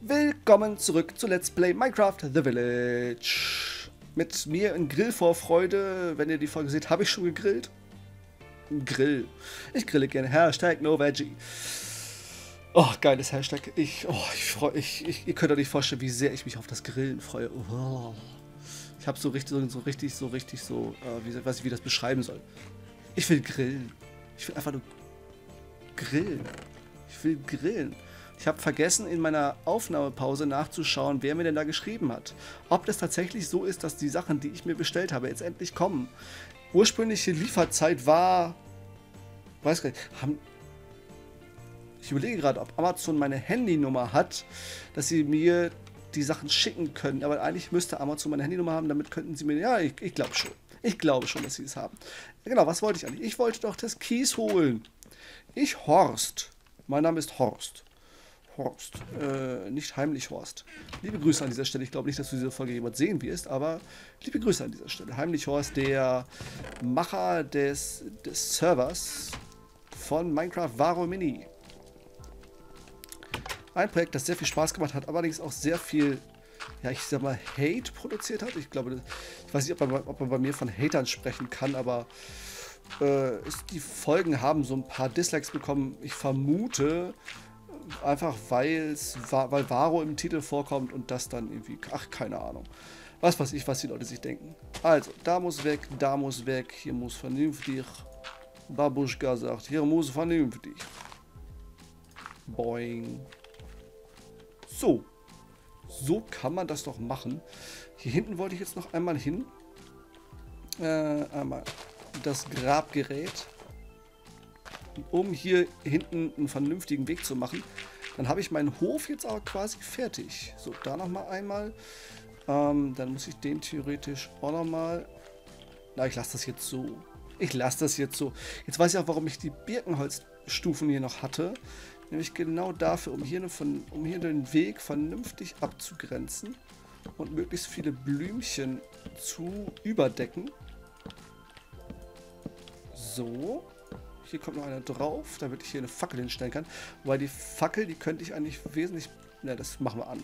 Willkommen zurück zu Let's Play Minecraft The Village. Mit mir in Grillvorfreude. Wenn ihr die Folge seht, habe ich schon gegrillt. Grill. Ich grille gerne. Hashtag NoVeggie. Oh, geiles Hashtag. Ihr könnt euch nicht vorstellen, wie sehr ich mich auf das Grillen freue. Oh. Ich habe so richtig, weiß ich, wie das beschreiben soll. Ich will grillen. Ich will einfach nur grillen. Ich will grillen. Ich habe vergessen, in meiner Aufnahmepause nachzuschauen, wer mir denn da geschrieben hat. Ob das tatsächlich so ist, dass die Sachen, die ich mir bestellt habe, jetzt endlich kommen. Ursprüngliche Lieferzeit war... Weiß gar nicht. Ich überlege gerade, ob Amazon meine Handynummer hat, dass sie mir die Sachen schicken können. Aber eigentlich müsste Amazon meine Handynummer haben, damit könnten sie mir... Ja, ich glaube schon. Ich glaube schon, dass sie es haben. Genau, was wollte ich eigentlich? Ich wollte doch das Kies holen. Horst. Mein Name ist Horst. Horst. Nicht heimlich Horst. Liebe Grüße an dieser Stelle. Ich glaube nicht, dass du diese Folge jemand sehen wirst, aber liebe Grüße an dieser Stelle. Heimlich Horst, der Macher des Servers von Minecraft Varo Mini. Ein Projekt, das sehr viel Spaß gemacht hat, allerdings auch sehr viel, ja, ich sag mal, Hate produziert hat. Ich glaube, ich weiß nicht, ob man bei mir von Hatern sprechen kann, aber die Folgen haben so ein paar Dislikes bekommen. Ich vermute, einfach weil Varo im Titel vorkommt und das dann irgendwie, ach, keine Ahnung. Was weiß ich, was die Leute sich denken. Also, da muss weg, hier muss vernünftig. Babuschka sagt, hier muss vernünftig. Boing. So kann man das doch machen. Hier hinten wollte ich jetzt noch einmal hin. Einmal das Grabgerät. Um hier hinten einen vernünftigen Weg zu machen. Dann habe ich meinen Hof jetzt aber quasi fertig. So, da nochmal einmal. Dann muss ich den theoretisch auch nochmal... Na, ich lasse das jetzt so. Jetzt weiß ich auch, warum ich die Birkenholzstufen hier noch hatte. Nämlich genau dafür, um hier den Weg vernünftig abzugrenzen. Und möglichst viele Blümchen zu überdecken. So. Hier kommt noch einer drauf, damit ich hier eine Fackel hinstellen kann. Wobei die Fackel, die könnte ich eigentlich wesentlich... Ne, das machen wir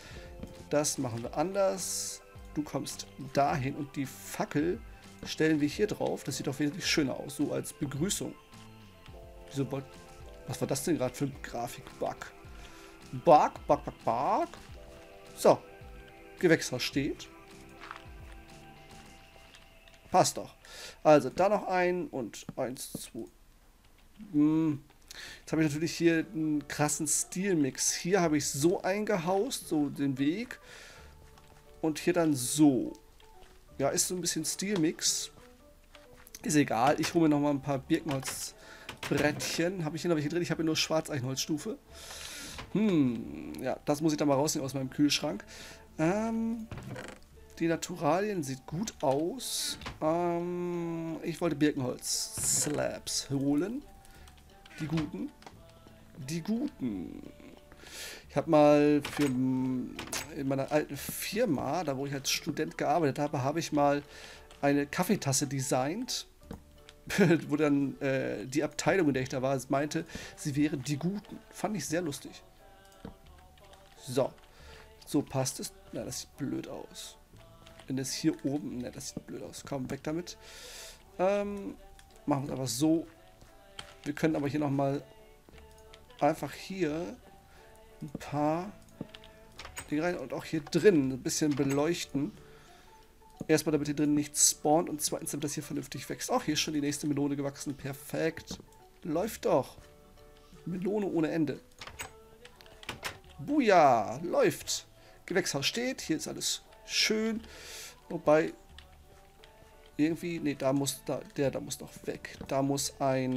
anders. Du kommst dahin und die Fackel stellen wir hier drauf. Das sieht doch wesentlich schöner aus, so als Begrüßung. Was war das denn gerade für ein Grafik-Bug? Bug. So. Gewächshaus steht. Passt doch. Also, da noch ein und 1, 2. Jetzt habe ich natürlich hier einen krassen Stilmix. Hier habe ich so eingehaust, so den Weg. Und hier dann so. Ja, ist so ein bisschen Stilmix. Ist egal. Ich hole mir noch mal ein paar Birkenholzbrettchen. Habe ich hier noch welche drin? Ich habe hier nur Schwarzeichenholzstufe. Ja, das muss ich dann mal rausnehmen aus meinem Kühlschrank. Die Naturalien sieht gut aus. Ich wollte Birkenholz-Slabs holen. Die guten. Ich habe mal in meiner alten Firma, da wo ich als Student gearbeitet habe, habe ich mal eine Kaffeetasse designt, wo dann die Abteilung, in der ich da war, meinte, sie wäre die Guten. Fand ich sehr lustig. So passt es. Na, das sieht blöd aus. Wenn das hier oben, ne, das sieht blöd aus. Komm, weg damit. Machen wir es einfach so. Wir können aber hier nochmal einfach hier ein paar Dinge rein und auch hier drin ein bisschen beleuchten. Erstmal, damit hier drin nichts spawnt und zweitens, damit das hier vernünftig wächst. Auch hier ist schon die nächste Melone gewachsen. Perfekt. Läuft doch. Melone ohne Ende. Buja, läuft. Gewächshaus steht. Hier ist alles schön. Wobei, irgendwie, nee, da muss noch weg. Da muss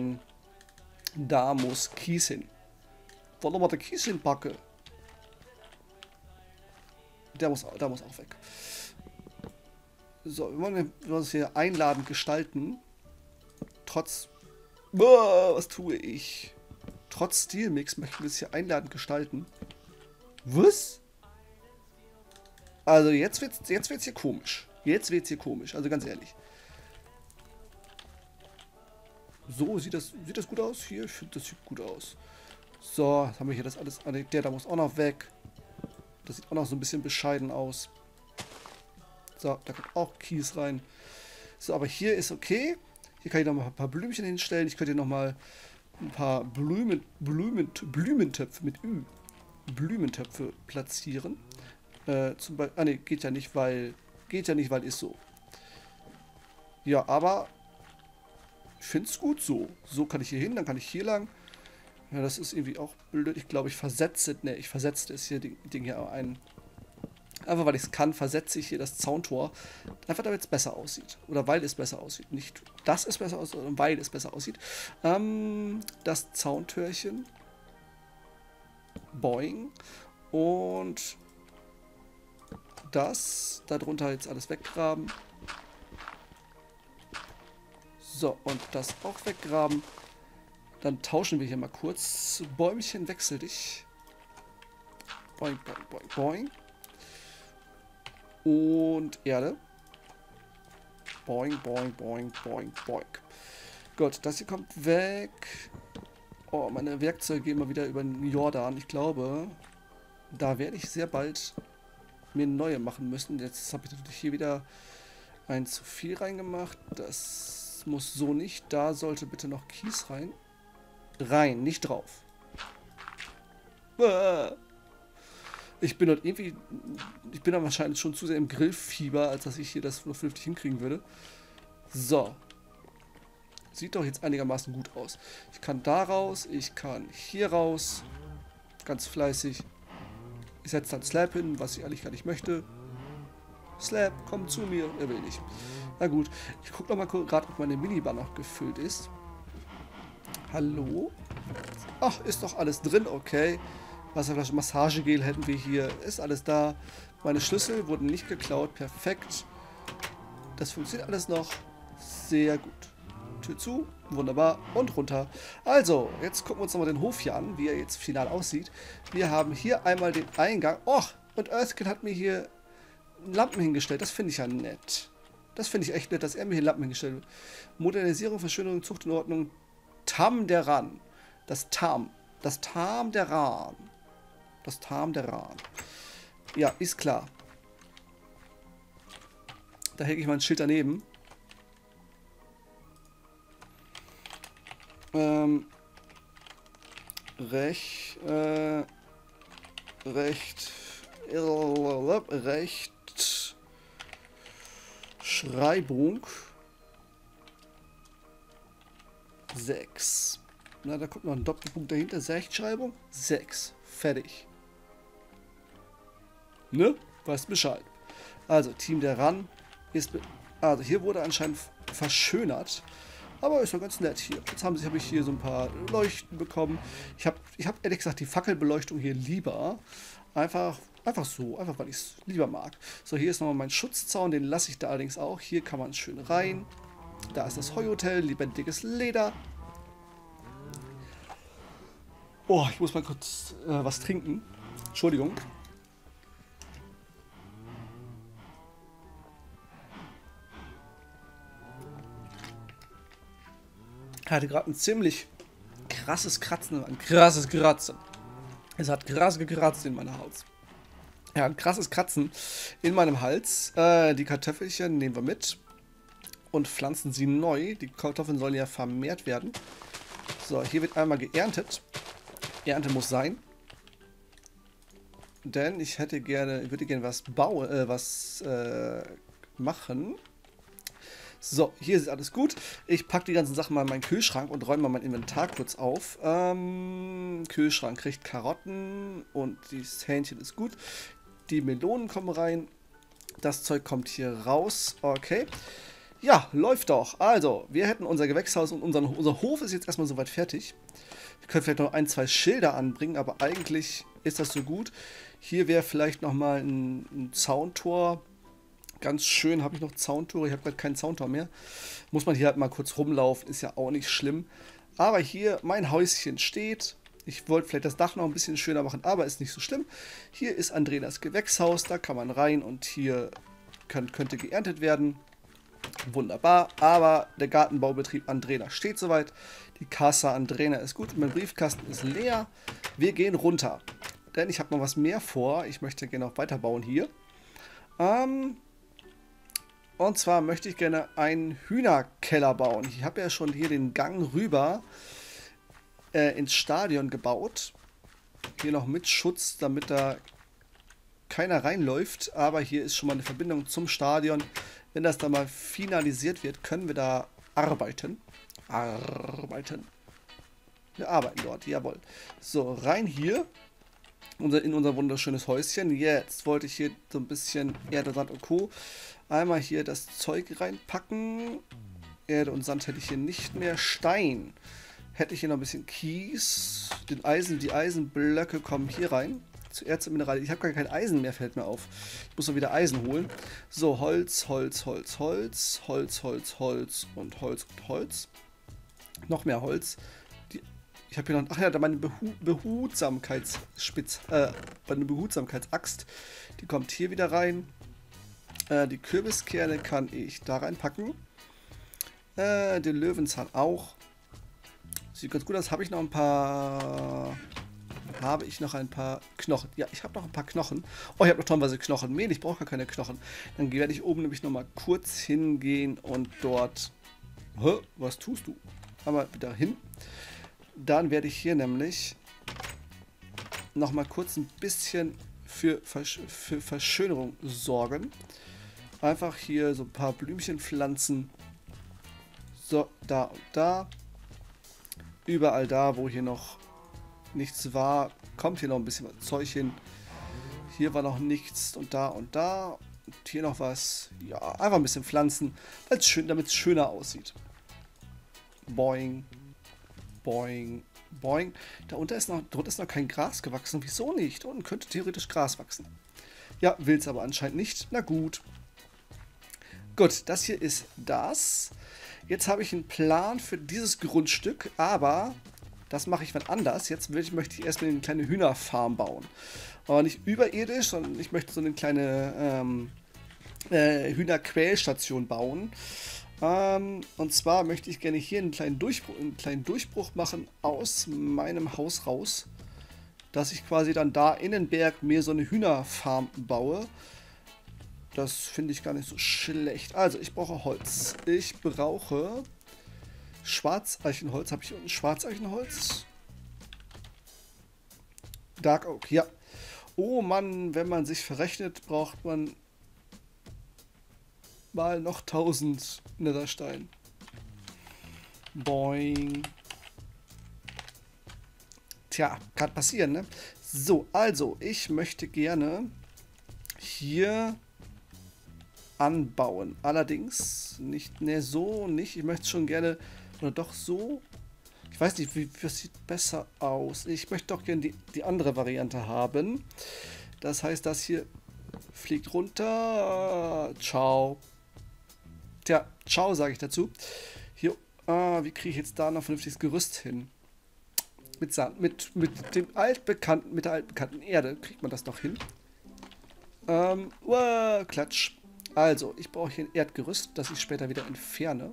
Kies hin. Wollen wir mal den Kies hinpacken? Der muss auch weg. So, wir wollen uns hier einladend gestalten. Was tue ich? Trotz Stilmix möchten wir es hier einladend gestalten. Was? Also jetzt wird's hier komisch. Also ganz ehrlich. So, sieht das gut aus? Hier, ich finde, das sieht gut aus. So, jetzt haben wir hier das alles. Der da muss auch noch weg. Das sieht auch noch so ein bisschen bescheiden aus. So, da kommt auch Kies rein. So, aber hier ist okay. Hier kann ich noch mal ein paar Blümchen hinstellen. Ich könnte hier noch mal ein paar Blumentöpfe mit Ü. Blumentöpfe platzieren. Zum Beispiel. Ah ne, geht ja nicht, weil. Ist so. Ja, aber ich finde es gut so. So kann ich hier hin, dann kann ich hier lang. Ja, das ist irgendwie auch blöd. Ich glaube, ich versetze das hier Ding hier ein. Einfach weil ich es kann, versetze ich hier das Zauntor. Einfach damit es besser aussieht. Oder weil es besser aussieht. Nicht, dass es besser aussieht, sondern weil es besser aussieht. Das Zauntürchen. Boing. Und das. Darunter jetzt alles weggraben. So, und das auch weggraben. Dann tauschen wir hier mal kurz. Bäumchen, wechsel dich. Boing, boing, boing, boing. Und Erde. Boing, boing, boing, boing, boing. Gut, das hier kommt weg. Oh, meine Werkzeuge gehen mal wieder über den Jordan. Ich glaube, da werde ich sehr bald mir neue machen müssen. Jetzt habe ich natürlich hier wieder ein zu viel reingemacht. Das muss so nicht. Da sollte bitte noch Kies rein. Rein, nicht drauf. Ich bin dort irgendwie. Ich bin da wahrscheinlich schon zu sehr im Grillfieber, als dass ich hier das noch vernünftig hinkriegen würde. So. Sieht doch jetzt einigermaßen gut aus. Ich kann da raus, ich kann hier raus. Ganz fleißig. Ich setze dann Slab hin, was ich eigentlich gar nicht möchte. Slab, komm zu mir. Er will nicht. Na gut. Ich gucke noch mal gerade, ob meine Minibar noch gefüllt ist. Hallo? Ach, ist doch alles drin, okay. Wasserflasche, Massagegel hätten wir hier. Ist alles da. Meine Schlüssel wurden nicht geklaut. Perfekt. Das funktioniert alles noch. Sehr gut. Tür zu. Wunderbar. Und runter. Also, jetzt gucken wir uns nochmal den Hof hier an, wie er jetzt final aussieht. Wir haben hier einmal den Eingang. Och, und Earthkin hat mir hier Lampen hingestellt. Das finde ich ja nett. Das finde ich echt nett, dass er mir hier Lampen hingestellt hat. Modernisierung, Verschönerung, Zucht und Ordnung. Tam der Ran. Das Tam. Das Tam der Ran. Das Tam der Ran. Ja, ist klar. Da hänge ich mal ein Schild daneben. Rechtschreibung 6. Na, da kommt noch ein Doppelpunkt dahinter. Rechtschreibung 6. Fertig. Ne? Weißt Bescheid. Also, Team der Ran ist. Also, hier wurde anscheinend verschönert. Aber ist doch ganz nett hier. Jetzt habe ich hier so ein paar Leuchten bekommen. Ich hab ehrlich gesagt die Fackelbeleuchtung hier lieber. Einfach so. Einfach weil ich es lieber mag. So, hier ist nochmal mein Schutzzaun. Den lasse ich da allerdings auch. Hier kann man schön rein. Da ist das Heuhotel. Lebendiges Leder. Oh, ich muss mal kurz was trinken. Entschuldigung. Ich hatte gerade ein ziemlich krasses Kratzen. Ein krasses Kratzen. Es hat krass gekratzt in meiner Hals. Ja, ein krasses Kratzen in meinem Hals. Die Kartoffelchen nehmen wir mit und pflanzen sie neu. Die Kartoffeln sollen ja vermehrt werden. So, hier wird einmal geerntet. Ernte muss sein. Denn ich würde gerne was machen. So, hier ist alles gut. Ich packe die ganzen Sachen mal in meinen Kühlschrank und räume mal mein Inventar kurz auf. Kühlschrank kriegt Karotten und das Hähnchen ist gut. Die Melonen kommen rein. Das Zeug kommt hier raus. Okay. Ja, läuft doch. Also, wir hätten unser Gewächshaus und unser Hof ist jetzt erstmal soweit fertig. Wir können vielleicht noch ein, zwei Schilder anbringen, aber eigentlich ist das so gut. Hier wäre vielleicht nochmal ein Zauntor. Ganz schön habe ich noch Zauntore. Ich habe gerade kein Zauntor mehr. Muss man hier halt mal kurz rumlaufen. Ist ja auch nicht schlimm. Aber hier mein Häuschen steht. Ich wollte vielleicht das Dach noch ein bisschen schöner machen, aber ist nicht so schlimm. Hier ist Andreas Gewächshaus. Da kann man rein und hier könnte geerntet werden. Wunderbar. Aber der Gartenbaubetrieb Andrena steht soweit. Die Casa Andrena ist gut. Mein Briefkasten ist leer. Wir gehen runter. denn ich habe noch was mehr vor. Ich möchte gerne noch weiterbauen hier. Und zwar möchte ich gerne einen Hühnerkeller bauen. Ich habe ja schon hier den Gang rüber ins Stadion gebaut. Hier noch mit Schutz, damit da keiner reinläuft. Aber hier ist schon mal eine Verbindung zum Stadion. Wenn das dann mal finalisiert wird, können wir da arbeiten. Wir arbeiten dort, jawohl. So, rein hier. In unser wunderschönes Häuschen. Jetzt wollte ich hier so ein bisschen Erde, Sand und Co. Einmal hier das Zeug reinpacken. Erde und Sand hätte ich hier nicht mehr. Stein hätte ich hier noch ein bisschen Kies. Die Eisenblöcke kommen hier rein. Zu Erze und Mineralien. Ich habe gar kein Eisen mehr, fällt mir auf. Ich muss noch wieder Eisen holen. So, Holz und Holz. Noch mehr Holz. Ich habe hier noch... Ach ja, da meine Behutsamkeitsaxt. Die kommt hier wieder rein. Die Kürbiskerne kann ich da reinpacken. Den Löwenzahn auch. Sieht ganz gut aus. Habe ich noch ein paar Knochen? Ja, ich habe noch ein paar Knochen. Oh, ich habe noch tonnenweise Knochenmehl. Ich brauche gar keine Knochen. Dann werde ich oben nämlich noch mal kurz hingehen und dort... Hä? Was tust du? Aber wieder hin. Dann werde ich hier nämlich noch mal kurz ein bisschen für Verschönerung sorgen. Einfach hier so ein paar Blümchen pflanzen. So, da und da. Überall da, wo hier noch nichts war, kommt hier noch ein bisschen was Zeug hin. Hier war noch nichts und da und da. Und hier noch was. Ja, einfach ein bisschen pflanzen, damit es schöner aussieht. Boing. Boing, boing. Drunter ist noch kein Gras gewachsen. Wieso nicht? Unten könnte theoretisch Gras wachsen. Ja, will es aber anscheinend nicht. Na gut. Gut, das hier ist das. Jetzt habe ich einen Plan für dieses Grundstück, aber das mache ich wann anders. Jetzt möchte ich erstmal eine kleine Hühnerfarm bauen. Aber nicht überirdisch, sondern ich möchte so eine kleine Hühnerquälstation bauen. Und zwar möchte ich gerne hier einen kleinen Durchbruch machen aus meinem Haus raus, dass ich quasi dann da in den Berg mir so eine Hühnerfarm baue. Das finde ich gar nicht so schlecht. Also ich brauche Holz. Ich brauche Schwarzeichenholz. Habe ich unten Schwarzeichenholz? Dark Oak, ja. Oh Mann, wenn man sich verrechnet, braucht man mal noch 1000 Netherstein. Boing. Tja, kann passieren, ne? So, also, ich möchte gerne hier anbauen. Allerdings nicht, ne, so nicht. Ich möchte schon gerne, oder doch so. Ich weiß nicht, was sieht besser aus. Ich möchte doch gerne die andere Variante haben. Das heißt, das hier fliegt runter. Ciao. Tja, ciao, sage ich dazu. Hier, wie kriege ich jetzt da noch vernünftiges Gerüst hin? Mit Sand, mit der altbekannten Erde kriegt man das noch hin. Klatsch. Also, ich brauche hier ein Erdgerüst, das ich später wieder entferne.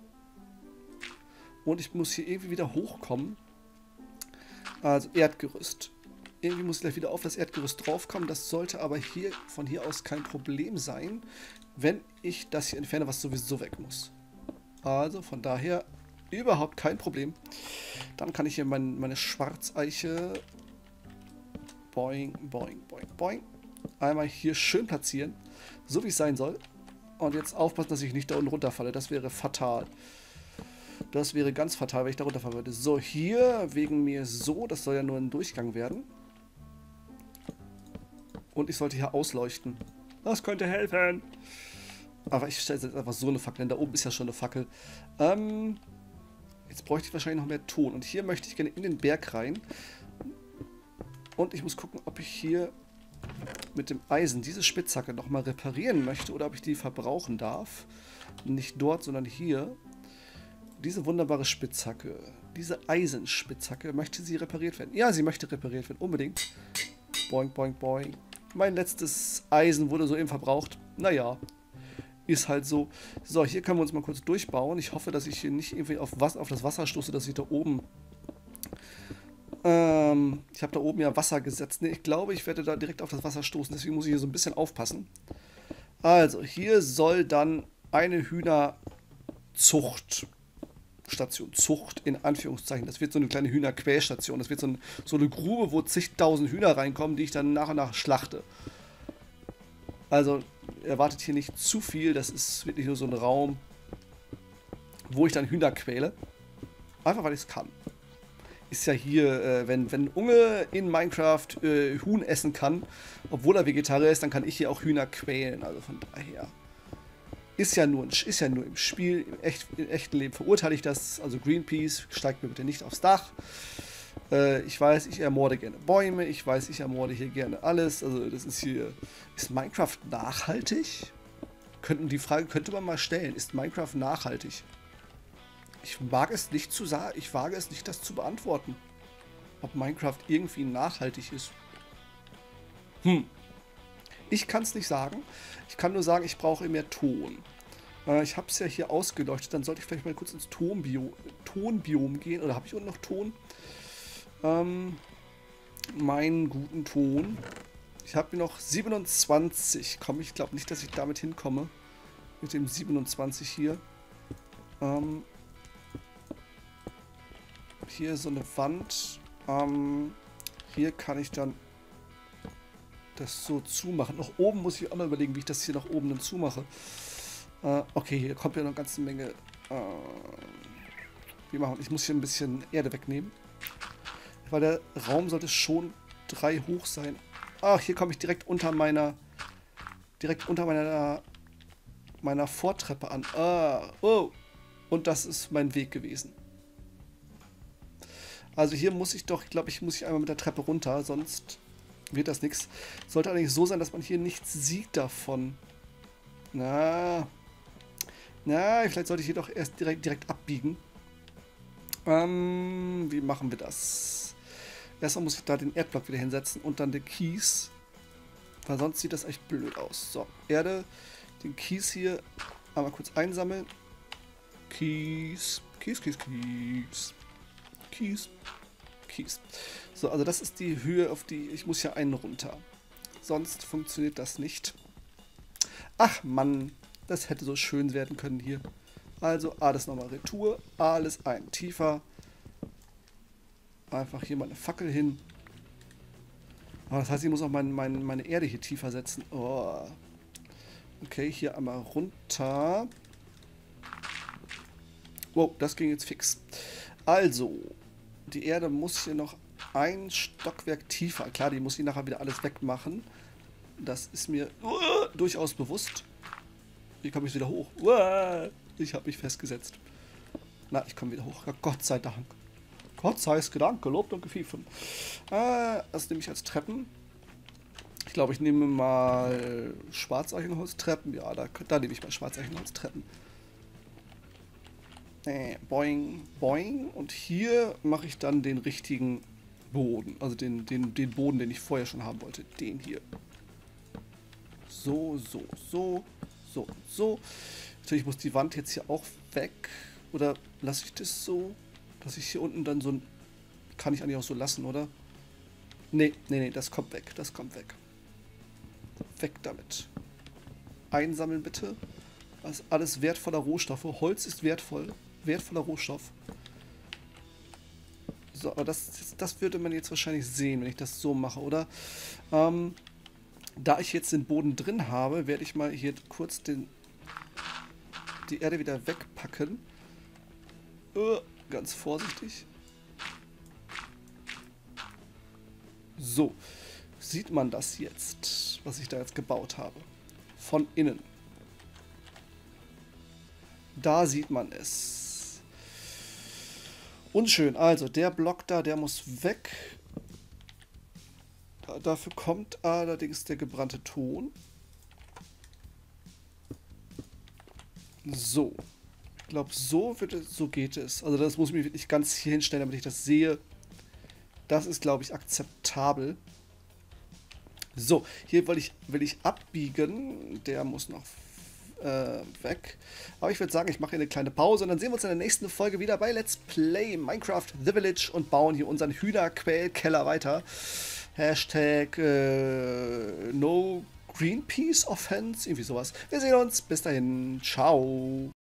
Und ich muss hier irgendwie wieder hochkommen. Also, Erdgerüst. Irgendwie muss ich gleich wieder auf das Erdgerüst draufkommen. Das sollte aber von hier aus kein Problem sein, wenn ich das hier entferne, was sowieso weg muss. Also, von daher überhaupt kein Problem. Dann kann ich hier meine Schwarzeiche boing, boing, boing, boing. Einmal hier schön platzieren, so wie es sein soll. Und jetzt aufpassen, dass ich nicht da unten runterfalle. Das wäre fatal. Das wäre ganz fatal, wenn ich da runterfallen würde. So, hier wegen mir so. Das soll ja nur ein Durchgang werden. Und ich sollte hier ausleuchten. Das könnte helfen. Aber ich stelle jetzt einfach so eine Fackel hin. Da oben ist ja schon eine Fackel. Jetzt bräuchte ich wahrscheinlich noch mehr Ton. Und hier möchte ich gerne in den Berg rein. Und ich muss gucken, ob ich hier mit dem Eisen diese Spitzhacke nochmal reparieren möchte oder ob ich die verbrauchen darf. Nicht dort, sondern hier. Diese wunderbare Spitzhacke, diese Eisenspitzhacke, möchte sie repariert werden? Ja, sie möchte repariert werden, unbedingt. Boing, boing, boing. Mein letztes Eisen wurde soeben verbraucht. Naja, ist halt so. So, hier können wir uns mal kurz durchbauen. Ich hoffe, dass ich hier nicht irgendwie auf das Wasser stoße, dass ich da oben Ich habe da oben ja Wasser gesetzt. Ne, ich glaube, ich werde da direkt auf das Wasser stoßen. Deswegen muss ich hier so ein bisschen aufpassen. Also, hier soll dann eine Hühnerzugtstation, Zucht in Anführungszeichen. Das wird so eine kleine Hühnerquälstation. Das wird so eine Grube, wo zigtausend Hühner reinkommen, die ich dann nach und nach schlachte. Also erwartet hier nicht zu viel. Das ist wirklich nur so ein Raum, wo ich dann Hühner quäle. Einfach, weil ich es kann. Ist ja hier, wenn ein Unge in Minecraft Huhn essen kann, obwohl er Vegetarier ist, dann kann ich hier auch Hühner quälen. Also von daher. Ist ja nur im Spiel. Im echten Leben verurteile ich das. Also Greenpeace, steigt mir bitte nicht aufs Dach. Ich weiß, ich ermorde gerne Bäume. Ich weiß, ich ermorde hier gerne alles. Also das ist hier... Ist Minecraft nachhaltig? Die Frage könnte man mal stellen. Ist Minecraft nachhaltig? Ich wage es nicht zu sagen. Ich wage es nicht, das zu beantworten. Ob Minecraft irgendwie nachhaltig ist. Ich kann es nicht sagen. Ich kann nur sagen, ich brauche mehr Ton. Ich habe es ja hier ausgeleuchtet. Dann sollte ich vielleicht mal kurz ins Tonbiom gehen. Oder habe ich unten noch Ton? Meinen guten Ton. Ich habe hier noch 27. Ich glaube nicht, dass ich damit hinkomme. Mit dem 27 hier. Hier so eine Wand. Hier kann ich dann das so zumachen. Nach oben muss ich auch noch überlegen, wie ich das hier nach oben dann zumache. Okay, hier kommt ja noch eine ganze Menge. Ich muss hier ein bisschen Erde wegnehmen. Weil der Raum sollte schon 3 hoch sein. Ach, hier komme ich direkt unter meiner Vortreppe an. Oh. Und das ist mein Weg gewesen. Also hier muss ich doch, ich glaube, ich muss einmal mit der Treppe runter, sonst wird das nichts. Sollte eigentlich so sein, dass man hier nichts sieht davon. Vielleicht sollte ich hier doch erst direkt abbiegen. Wie machen wir das? Erstmal muss ich da den Erdblock wieder hinsetzen und dann den Kies. Weil sonst sieht das echt blöd aus. So, Erde, den Kies hier einmal kurz einsammeln. Kies. So, also das ist die Höhe, auf die ich muss ja einen runter. Sonst funktioniert das nicht. Ach Mann, das hätte so schön werden können hier. Also alles nochmal Retour, alles ein tiefer. Einfach hier mal eine Fackel hin. Aber das heißt, ich muss auch meine Erde hier tiefer setzen. Oh. Okay, hier einmal runter. Wow, das ging jetzt fix. Also, die Erde muss hier noch ein Stockwerk tiefer. Klar, die muss ich nachher wieder alles wegmachen. Das ist mir durchaus bewusst. Wie komme ich wieder hoch? Ich habe mich festgesetzt. Na, ich komme wieder hoch. Ja, Gott sei Dank. Gott sei Dank, gelobt und gepfiffen. Das nehme ich als Treppen. Ich glaube, ich nehme mal Schwarzeichenholztreppen. Ja, da nehme ich mal Schwarzeichenholztreppen. Boing, boing. Und hier mache ich dann den richtigen Boden. Also den Boden, den ich vorher schon haben wollte. Den hier. So. Natürlich muss die Wand jetzt hier auch weg. Oder lasse ich das so? Dass ich hier unten dann so ein... Kann ich eigentlich auch so lassen, oder? Nee, das kommt weg. Das kommt weg. Weg damit. Einsammeln bitte. Das ist alles wertvoller Rohstoffe. Holz ist wertvoll. Wertvoller Rohstoff. So, aber das würde man jetzt wahrscheinlich sehen, wenn ich das so mache, oder? Da ich jetzt den Boden drin habe, werde ich mal hier kurz die Erde wieder wegpacken. Ganz vorsichtig. So, sieht man das jetzt, was ich da jetzt gebaut habe? Von innen. Da sieht man es. Unschön. Also, der Block da, der muss weg. Dafür kommt allerdings der gebrannte Ton. So. Ich glaube, so geht es. Also das muss ich mich wirklich ganz hier hinstellen, damit ich das sehe. Das ist, glaube ich, akzeptabel. So, hier will ich abbiegen. Der muss noch weg. Aber ich würde sagen, ich mache hier eine kleine Pause und dann sehen wir uns in der nächsten Folge wieder bei Let's Play Minecraft The Village und bauen hier unseren Hühnerquellkeller weiter. Hashtag No Greenpeace Offense, irgendwie sowas. Wir sehen uns. Bis dahin. Ciao.